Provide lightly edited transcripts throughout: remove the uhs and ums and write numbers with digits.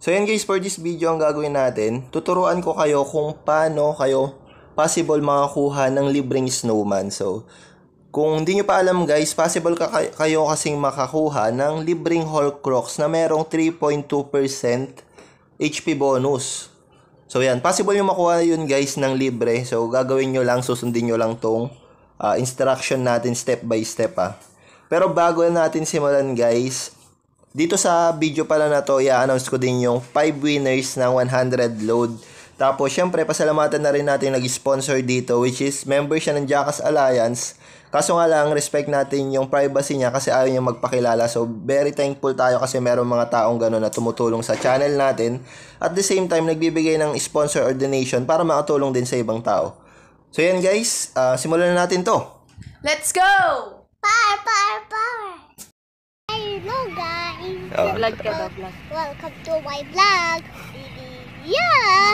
So yan guys, for this video ang gagawin natin, tuturuan ko kayo kung paano kayo possible makakuha ng libreng snowman. So, kung hindi nyo pa alam guys, possible kayo kasing makakuha ng libreng Horcrux na merong 3.2% HP bonus. So yan, possible nyo makuha yun guys ng libre. So gagawin nyo lang, susundin nyo lang tong instruction natin step by step Pero bago natin simulan guys, dito sa video pala na to, i-announce ko din yung 5 winners ng 100 load. Tapos syempre pasalamatan na rin natin nag-sponsor dito, which is member siya ng Jackass Alliance. Kaso nga lang, respect natin yung privacy niya kasi ayaw niya magpakilala. So very thankful tayo kasi meron mga taong gano'n na tumutulong sa channel natin. At the same time, nagbibigay ng sponsor or donation para makatulong din sa ibang tao. So yan guys, simulan na natin to. Let's go! Hello guys! Vlog ka daw, vlog. Welcome to my vlog! Yeah!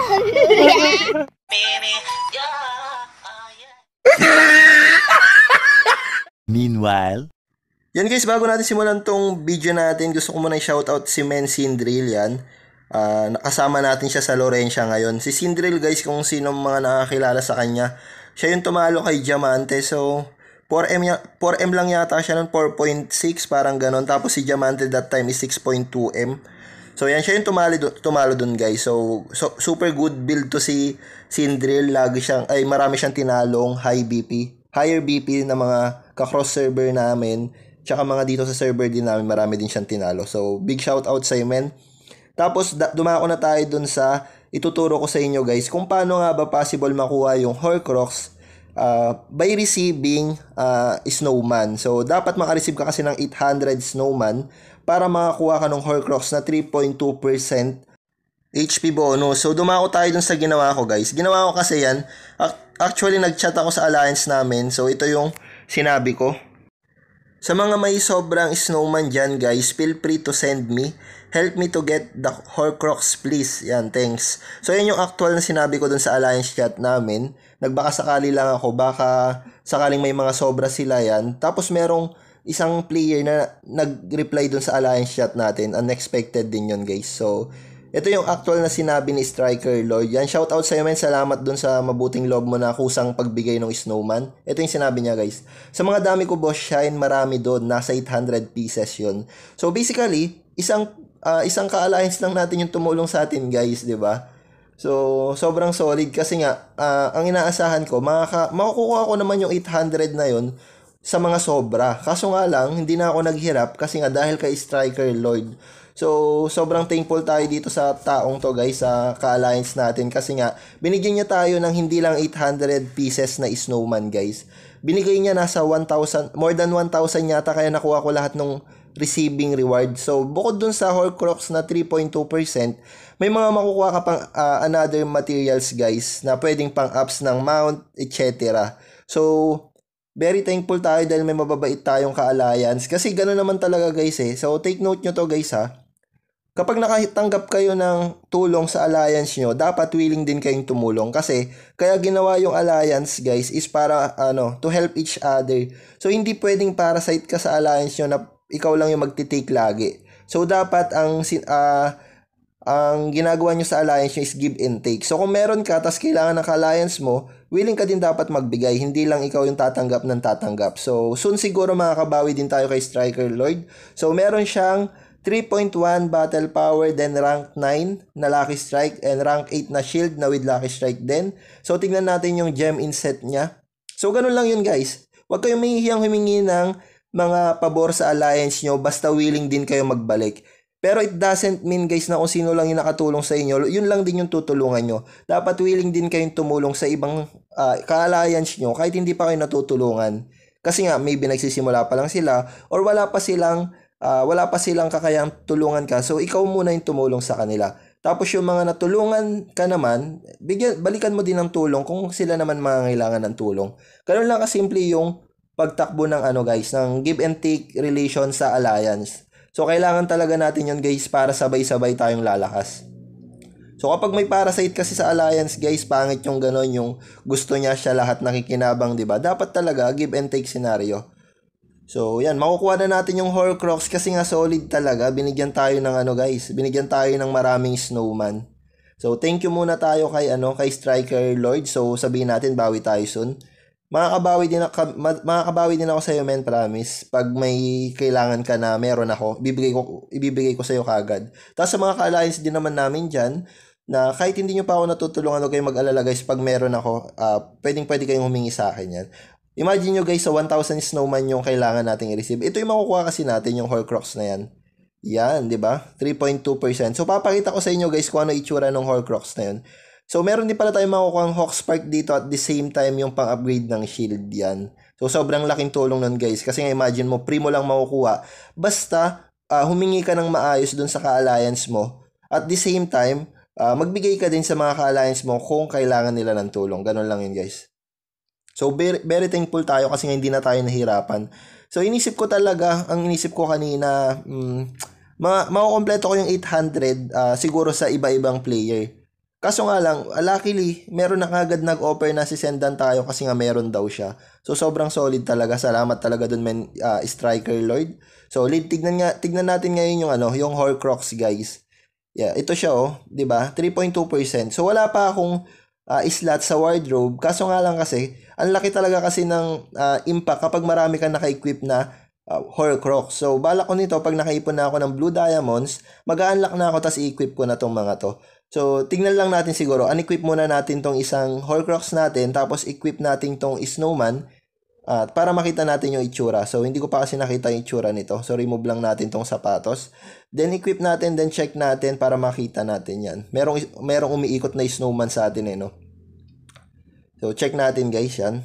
Meanwhile, yan guys, bago natin simulan tong video natin, gusto ko muna i-shoutout si Men Sindril yan. Nakasama natin siya sa Laurentia ngayon. Si Sindril guys, kung sino mga nakakilala sa kanya, siya yung tumalo kay Diamante. So 4M lang yata siya nun, 4.6 parang ganon. Tapos si Diamante that time is 6.2M. So yan, siya yung tumalo dun guys. So super good build to si Sindril. Marami siyang tinalong higher BP na mga ka-cross server namin. Tsaka mga dito sa server din namin, marami din siyang tinalo. So big shout out sa men. Tapos dumako na tayo dun sa ituturo ko sa inyo guys kung paano nga ba possible makuha yung Horcrux by receiving snowman. So dapat makareceive ka kasi ng 800 snowman para makakuha ka ng Horcrux na 3.2% HP bonus. So dumako tayo dun sa ginawa ko guys. Ginawa ko kasi yan, actually nag-chat ako sa alliance namin. So ito yung sinabi ko. Sa mga may sobrang snowman dyan guys, feel free to send me. Help me to get the Horcrux please. Yan, thanks. So yan yung actual na sinabi ko dun sa alliance chat namin. Nagbaka sakali lang ako, baka sakaling may mga sobra sila yan. Tapos merong isang player na nag-reply dun sa alliance chat natin. Unexpected din yun guys. So ito yung actual na sinabi ni Striker Lord. Yan, shoutout sa iyo men. Salamat dun sa mabuting loob mo na kusang pagbigay ng snowman. Ito yung sinabi niya guys. Sa mga dami ko boss shine, marami doon. Nasa 800 pieces yun. So basically, isang ka-alliance lang natin yung tumulong sa atin guys, di ba? So sobrang solid kasi nga, ang inaasahan ko, makukuha ko naman yung 800 na yun sa mga sobra. Kaso nga lang, hindi na ako naghirap kasi nga dahil kay Striker Lord. So, sobrang thankful tayo dito sa taong to guys, sa ka-alliance natin. Kasi nga, binigyan niya tayo ng hindi lang 800 pieces na snowman guys. Binigay niya nasa 1,000, more than 1,000 yata, kaya nakuha ko lahat ng receiving reward. So, bukod dun sa Horcrux na 3.2%, may mga makukuha ka pang another materials guys na pwedeng pang ups ng mount, etc. So, very thankful tayo dahil may mababait tayong ka-alliance. Kasi gano'n naman talaga guys So, take note nyo to guys Kapag nakatanggap kayo ng tulong sa alliance nyo, dapat willing din kayong tumulong. Kasi, kaya ginawa yung alliance guys is para, to help each other. So, hindi pwedeng parasite ka sa alliance nyo na ikaw lang yung magtitake lagi. So, dapat ang ginagawa nyo sa alliance nyo is give and take. So, kung meron ka, tas kailangan ng ka-alliance mo, willing ka din dapat magbigay. Hindi lang ikaw yung tatanggap ng tatanggap. So, soon siguro makakabawi din tayo kay Striker Lord. So, meron siyang 3.1 battle power, then rank 9 na Lucky Strike, and rank 8 na shield na with Lucky Strike din. So, tingnan natin yung gem inset niya. So, ganun lang yun guys. Huwag kayong mahihiyang humingi ng mga pabor sa alliance nyo, basta willing din kayo magbalik. Pero it doesn't mean guys na kung sino lang yung nakatulong sa inyo, yun lang din yung tutulungan nyo. Dapat willing din kayong tumulong sa ibang ka-alliance nyo kahit hindi pa kayo natutulungan. Kasi nga, maybe nagsisimula pa lang sila or wala pa silang kakayang tulungan ka. So, ikaw muna yung tumulong sa kanila. Tapos yung mga natulungan ka naman, balikan mo din ng tulong kung sila naman mangangailangan ng tulong. Ganun lang kasimple yung pagtakbo ng ng give and take relation sa alliance. So, kailangan talaga natin yun guys para sabay-sabay tayong lalakas. So, kapag may parasite kasi sa alliance guys, pangit yung gano'n, yung gusto niya siya lahat nakikinabang, diba? Dapat talaga give and take scenario. So, yan, makukuha na natin yung Horcrux kasi nga solid talaga. Binigyan tayo ng ano guys, binigyan tayo ng maraming snowman. So, thank you muna tayo kay Striker Lord. So, sabihin natin, bawi tayo soon. Makakabawi din ako sa iyo, men, promise. Pag may kailangan ka na meron ako, ibibigay ko sa iyo kagad. Tapos sa mga ka-alliance din naman namin diyan, na kahit hindi nyo pa ako natutulungan, huwag kayong mag-alala guys, pag meron ako, pwede kayong humingi sa akin yan. Imagine nyo guys, sa 1,000 snowman yung kailangan nating i-receive. Ito yung makukuha kasi natin, yung Horcrux na yan. Yan, di ba? 3.2%. So, papakita ko sa inyo guys kung ano itsura ng Horcrux na yan. So, meron din pala tayong makukuha ang Hawkspark dito at the same time yung pang-upgrade ng shield yan. So, sobrang laking tulong nun guys. Kasi nga imagine mo, primo lang makukuha. Basta, humingi ka ng maayos dun sa ka-alliance mo. At the same time, magbigay ka din sa mga ka-alliance mo kung kailangan nila ng tulong. Ganun lang yun guys. So, very thankful tayo kasi nga hindi na tayo nahirapan. So, inisip ko kanina, makukompleto ko yung 800 siguro sa iba-ibang player. Kaso nga lang, luckily, meron na kagad nag-offer na si Sendan tayo kasi nga meron daw siya. So, sobrang solid talaga. Salamat talaga dun, men, Striker Lord. So, tignan natin ngayon yung Horcrux, guys. Yeah, ito siya, 'di ba? 3.2%. So, wala pa akong slot sa wardrobe. Kaso nga lang kasi, ang laki talaga kasi ng impact kapag marami kang naka-equip na Horcrux. So, balak ko nito, pag nakaipon na ako ng Blue Diamonds, mag-unlock na ako, tas i-equip ko na tong mga to. So, tignan lang natin siguro. Unequip muna natin tong isang Horcrux natin, tapos equip natin tong Snowman para makita natin yung itsura. So, hindi ko pa kasi nakita yung itsura nito. So, remove lang natin tong sapatos. Then, equip natin, then check natin para makita natin yan. Merong umiikot na Snowman sa atin no? So, check natin guys yan.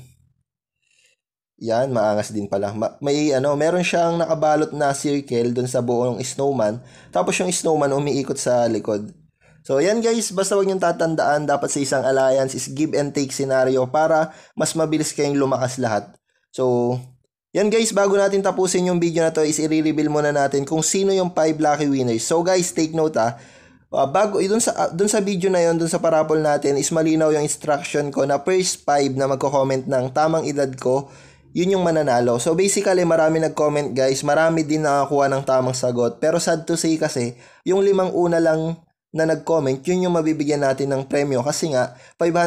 Yan, maangas din pala. Meron siyang nakabalot na circle dun sa buong Snowman. Tapos yung Snowman umiikot sa likod. So, yan guys, basta wag niyong tatandaan, dapat sa isang alliance is give and take scenario para mas mabilis kayong lumakas lahat. So, yan guys, bago natin tapusin yung video na to is i-reveal muna natin kung sino yung 5 lucky winners. So guys, take note dun sa video na yon, dun sa parapol natin is malinaw yung instruction ko na first 5 na magko-comment ng tamang edad ko, yun yung mananalo. So basically, marami nag-comment guys, marami din nakakuha ng tamang sagot. Pero sad to say kasi, yung 5 una lang na nag-comment, yun yung mabibigyan natin ng premyo kasi nga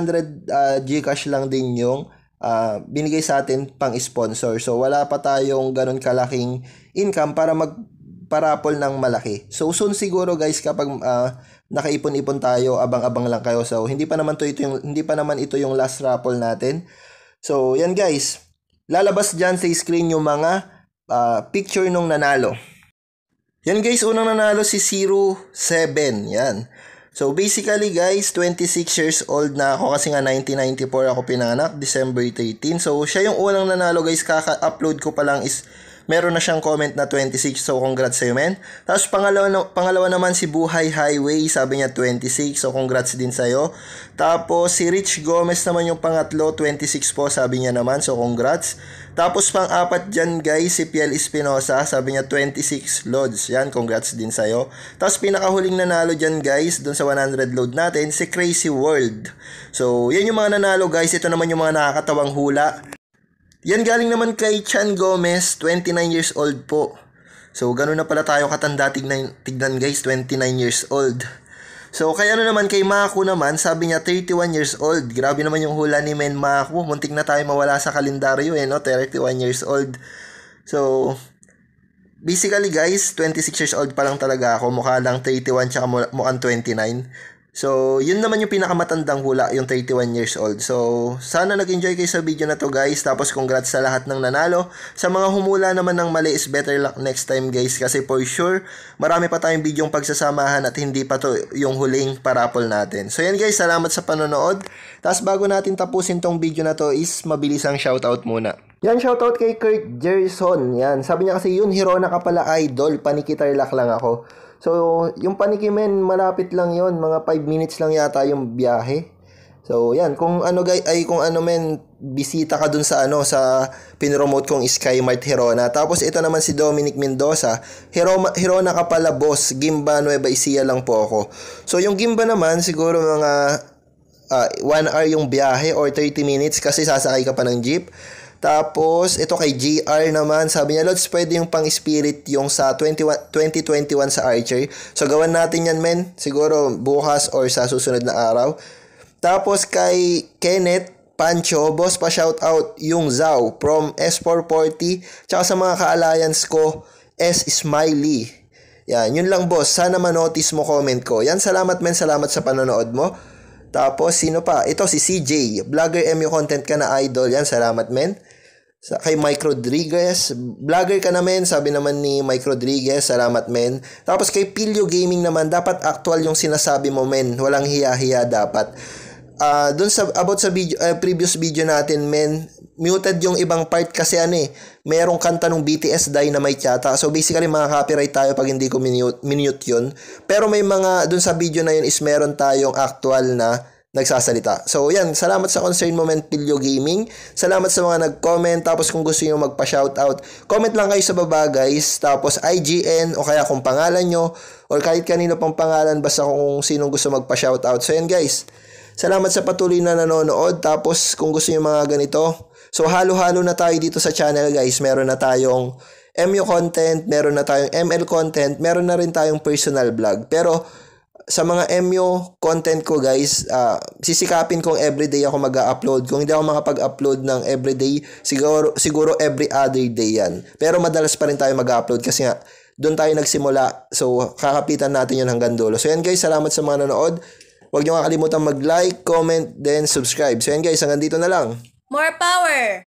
500 Gcash lang din yung binigay sa atin pang sponsor. So wala pa tayong ganun kalaking income para magparapol ng malaki. So soon siguro guys, kapag nakaipon-ipon tayo, abang-abang lang kayo. So hindi pa naman ito yung last raffle natin. So yan guys, lalabas dyan sa screen yung mga picture nung nanalo. Yan guys, unang nanalo si 07. Yan. So basically guys, 26 years old na ako kasi nga 1994 ako pinanganak, December 13. So siya yung unang nanalo guys, kaka-upload ko pa lang is meron na siyang comment na 26. So congrats sa'yo men. Tapos pangalawa naman si Buhay Highway, sabi niya 26. So congrats din sa'yo. Tapos si Rich Gomez naman yung pangatlo, 26 po sabi niya naman. So congrats. Tapos pang-apat dyan guys, si Piel Espinosa, sabi niya 26 loads. Yan, congrats din sa'yo. Tapos pinakahuling nanalo dyan guys, dun sa 100 load natin, si Crazy World. So yan yung mga nanalo guys. Ito naman yung mga nakakatawang hula. Yan galing naman kay Chan Gomez, 29 years old po. So, ganun na pala tayo katanda tignan guys, 29 years old. So, kaya naman kay Maku naman, sabi niya 31 years old. Grabe naman yung hula ni Men Maku. Muntik na tayo mawala sa kalendaryo 31 years old. So, basically guys, 26 years old pa lang talaga ako. Mukha lang 31 tsaka mukhang 29. So, yun naman yung pinakamatandang hula, yung 31 years old. So, sana nag-enjoy kayo sa video na to guys. Tapos, congrats sa lahat ng nanalo. Sa mga humula naman ng mali is better luck next time guys. Kasi for sure, marami pa tayong videong pagsasamahan at hindi pa to yung huling parapol natin. So, yan guys, salamat sa panonood. Tapos, bago natin tapusin tong video na to is mabilis ang shoutout muna. Yan, shoutout kay Kurt Jerson. Yan, sabi niya kasi yun, Hirona ka pala idol. Panikitarlak lang ako. So, yung Panikimen, malapit lang yon, mga 5 minutes lang yata yung biyahe. So, yan, kung ano men, bisita ka dun sa sa pinromote kong Skymart Hirona. Tapos ito naman si Dominic Mendoza, Hirona ka pala boss, Gimba Nueva Ecija lang po ako. So, yung Gimba naman siguro mga 1 hour yung biyahe or 30 minutes kasi sasakay ka pa ng jeep. Tapos, ito kay GR naman, sabi niya, Lods, pwede yung pang-spirit yung sa 2021 sa Archer. So, gawan natin yan, men. Siguro bukas or sa susunod na araw. Tapos, kay Kenneth Pancho, boss, pa-shoutout yung Zao from S440. Tsaka sa mga ka-alliance ko, S. Smiley. Yan, yun lang, boss. Sana manotice mo comment ko. Yan, salamat, men. Salamat sa panonood mo. Tapos, sino pa? Ito, si CJ. Vlogger MU content ka na, idol. Yan, salamat, men. Kay Mike Rodriguez, vlogger ka na, men. Sabi naman ni Mike Rodriguez, salamat, men. Tapos kay Pilio Gaming naman, dapat actual yung sinasabi mo, men. Walang hiya-hiya dapat. Dun sa about sa video, previous video natin, men, muted yung ibang part kasi merong kanta ng BTS Dynamite yata. So basically mga copyright tayo pag hindi ko minute yun. Pero may mga dun sa video na yun is meron tayong actual na nagsasalita. So yan, salamat sa concern mo, men, Pilio Gaming. Salamat sa mga nag-comment. Tapos kung gusto niyo magpa-shoutout, comment lang kayo sa baba, guys. Tapos IGN o kaya kung pangalan nyo or kahit kanino pang pangalan, basta kung sinong gusto magpa-shoutout. So yan, guys. Salamat sa patuloy na nanonood. Tapos kung gusto niyo mga ganito, so halo-halo na tayo dito sa channel, guys. Meron na tayong MU content, meron na tayong ML content, meron na rin tayong personal vlog. Pero sa mga MU content ko, guys, sisikapin kong everyday ako mag-upload. Kung hindi ako makapag-upload ng everyday, siguro every other day yan. Pero madalas pa rin tayo mag-upload kasi nga doon tayo nagsimula. So kakapitan natin yun hanggang dulo. So yan, guys, salamat sa mga nanonood. Huwag niyo kakalimutan mag-like, comment, then subscribe. So yan, guys, hanggang dito na lang. More power!